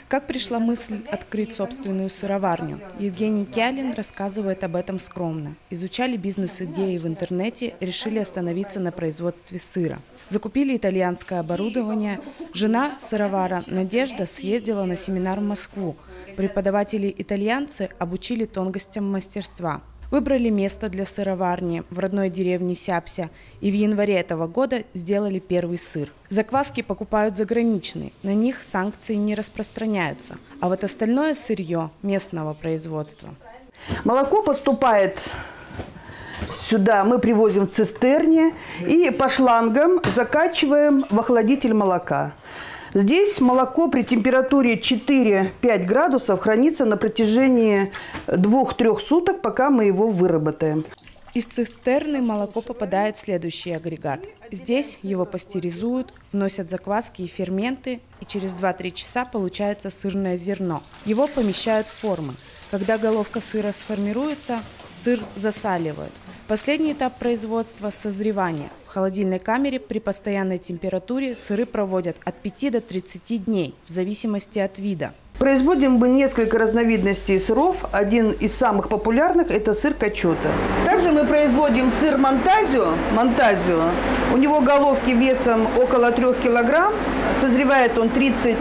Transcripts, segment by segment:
Как пришла мысль открыть собственную сыроварню? Евгений Кялин рассказывает об этом скромно. Изучали бизнес-идеи в интернете, решили остановиться на производстве сыра. Закупили итальянское оборудование. Жена сыровара Надежда съездила на семинар в Москву. Преподаватели-итальянцы обучили тонкостям мастерства. Выбрали место для сыроварни в родной деревне Сяпся и в январе этого года сделали первый сыр. Закваски покупают заграничные, на них санкции не распространяются, а вот остальное сырье местного производства. Молоко поступает сюда, мы привозим в цистерне и по шлангам закачиваем в охладитель молока. Здесь молоко при температуре 4-5 градусов хранится на протяжении 2-3 суток, пока мы его выработаем. Из цистерны молоко попадает в следующий агрегат. Здесь его пастеризуют, вносят закваски и ферменты, и через 2-3 часа получается сырное зерно. Его помещают в формы. Когда головка сыра сформируется, сыр засаливают. Последний этап производства – созревание. В холодильной камере при постоянной температуре сыры проводят от 5 до 30 дней, в зависимости от вида. Производим мы несколько разновидностей сыров. Один из самых популярных – это сыр качота. Также мы производим сыр монтазио. У него головки весом около 3 килограмм. Созревает он от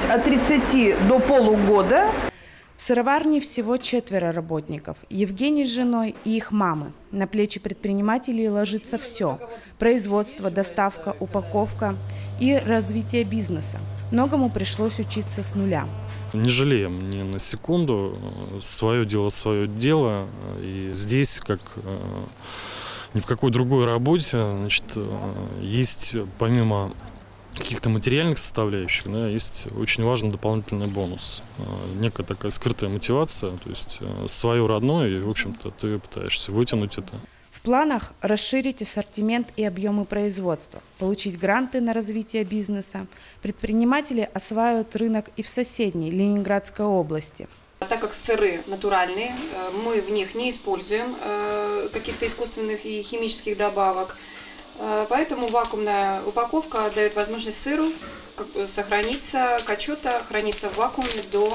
30 до полугода. В сыроварне всего 4 работников – Евгений с женой и их мамы. На плечи предпринимателей ложится все – производство, доставка, упаковка и развитие бизнеса. Многому пришлось учиться с нуля. Не жалеем ни на секунду, свое дело. И здесь, как ни в какой другой работе, значит, есть помимо каких-то материальных составляющих, да, есть очень важный дополнительный бонус. Некая такая скрытая мотивация, то есть свое родное, и, в общем-то, ты пытаешься вытянуть это. В планах расширить ассортимент и объемы производства, получить гранты на развитие бизнеса. Предприниматели осваивают рынок и в соседней Ленинградской области. Так как сыры натуральные, мы в них не используем каких-то искусственных и химических добавок. Поэтому вакуумная упаковка дает возможность сыру сохраниться, качота хранится в вакууме до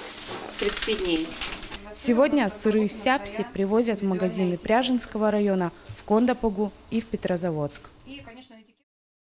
30 дней. Сегодня сыры из Сяпси привозят в магазины Пряженского района, в Кондопогу и в Петрозаводск. И, конечно,